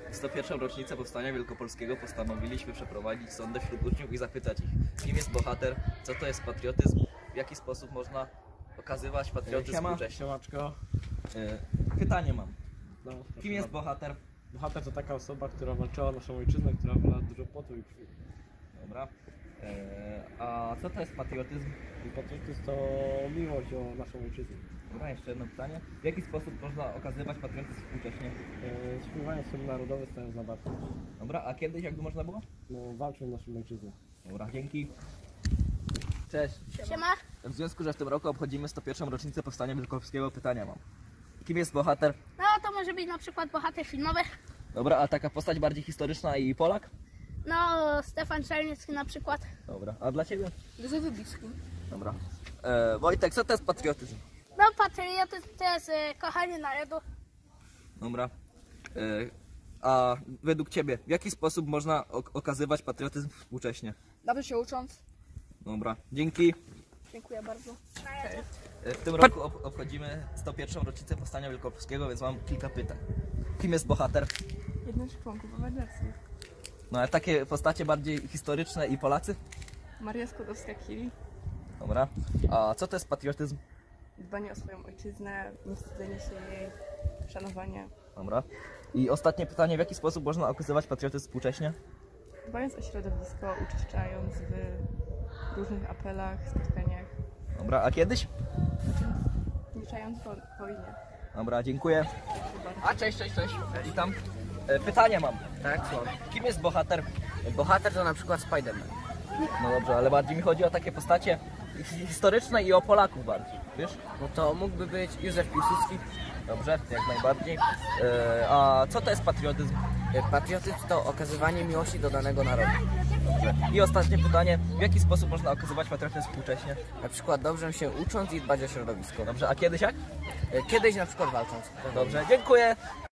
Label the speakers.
Speaker 1: W 101. rocznicę powstania wielkopolskiego postanowiliśmy przeprowadzić sondę wśród uczniów i zapytać ich, kim jest bohater, co to jest patriotyzm, w jaki sposób można okazywać patriotyzm współcześnie.
Speaker 2: Siemaczko.
Speaker 1: Pytanie mam.
Speaker 2: No,
Speaker 1: Kim jest bohater?
Speaker 2: Bohater to taka osoba, która walczyła o naszą ojczyznę, która wylała dużo potu i krwi.
Speaker 1: Dobra. A co to jest patriotyzm?
Speaker 2: I patriotyzm to miłość o naszą ojczyznę.
Speaker 1: Dobra, jeszcze jedno pytanie. W jaki sposób można okazywać patriotyzm współcześnie?
Speaker 2: Śpiewanie sobie narodowe stając na barku.
Speaker 1: Dobra, a kiedyś jakby można było?
Speaker 2: No, walczą o naszą ojczyznę.
Speaker 1: Dobra, dzięki. Cześć.
Speaker 3: Siema.
Speaker 1: W związku, że w tym roku obchodzimy 101. rocznicę powstania wielkopolskiego, pytania mam. Kim jest bohater?
Speaker 3: No to może być na przykład bohater filmowy.
Speaker 1: Dobra, a taka postać bardziej historyczna i Polak?
Speaker 3: No Stefan Czerniecki na przykład.
Speaker 1: Dobra, a dla Ciebie?
Speaker 3: Józef Wybicki.
Speaker 1: Dobra. Wojtek, co to jest patriotyzm?
Speaker 3: No patriotyzm to jest kochanie narodu.
Speaker 1: Dobra. A według Ciebie, w jaki sposób można okazywać patriotyzm współcześnie?
Speaker 3: Dobrze się ucząc.
Speaker 1: Dobra, dzięki.
Speaker 3: Dziękuję bardzo.
Speaker 1: W tym roku obchodzimy 101. rocznicę powstania wielkopolskiego, więc mam kilka pytań. Kim jest bohater?
Speaker 4: Jeden z członków Awangarsu.
Speaker 1: No ale takie postacie bardziej historyczne i Polacy?
Speaker 4: Maria Skłodowska-Curie.
Speaker 1: Dobra. A co to jest patriotyzm?
Speaker 4: Dbanie o swoją ojczyznę, niewstydzenie się jej, szanowanie.
Speaker 1: Dobra. I ostatnie pytanie, w jaki sposób można okazywać patriotyzm współcześnie?
Speaker 4: Dbając o środowisko, uczestnicząc w różnych apelach, spotkaniach,
Speaker 1: Dobra, a kiedyś?
Speaker 4: zniczając wojnę.
Speaker 1: Dobra, dziękuję. A cześć. Witam. Pytanie mam.
Speaker 5: Tak, słucham.
Speaker 1: Kim jest bohater?
Speaker 5: Bohater to na przykład Spider-Man.
Speaker 1: No dobrze, ale bardziej mi chodzi o takie postacie historyczne i o Polaków bardziej, wiesz?
Speaker 5: No to mógłby być Józef Piłsudski.
Speaker 1: Dobrze, jak najbardziej. A co to jest patriotyzm?
Speaker 5: Patriotyzm to okazywanie miłości do danego narodu.
Speaker 1: Dobrze. I ostatnie pytanie, w jaki sposób można okazywać patriotyzm współcześnie?
Speaker 5: Na przykład dobrze się ucząc i dbać o środowisko.
Speaker 1: Dobrze, a kiedyś jak?
Speaker 5: Kiedyś na przykład walcząc.
Speaker 1: Dobrze, dziękuję.